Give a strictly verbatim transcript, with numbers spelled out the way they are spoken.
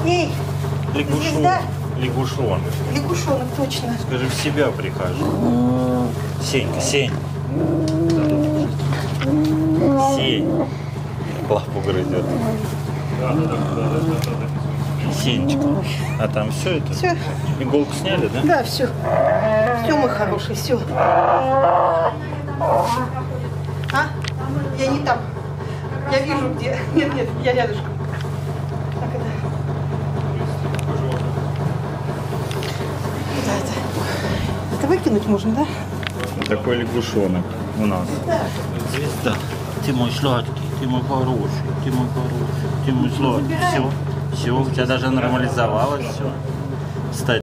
Эй, Лягушонок. звезда? Лягушонок. Лягушонок, точно. Скажи, в себя прихожу. Сенька, Сень. Сень. Лапу грызет. Сенечка. А там все это? Все. Иголку сняли, да? Да, все. Все, мой хороший, все. А? Я не там. Я вижу, где. Нет, нет, я рядышком. Так, это. Да, это. Это выкинуть можно, да? Такой лягушонок у нас. Да. Звезда. Ты мой сладкий, ты мой хороший, ты мой хороший, ты мой сладкий. Все, все, у тебя даже нормализовалось все. Кстати.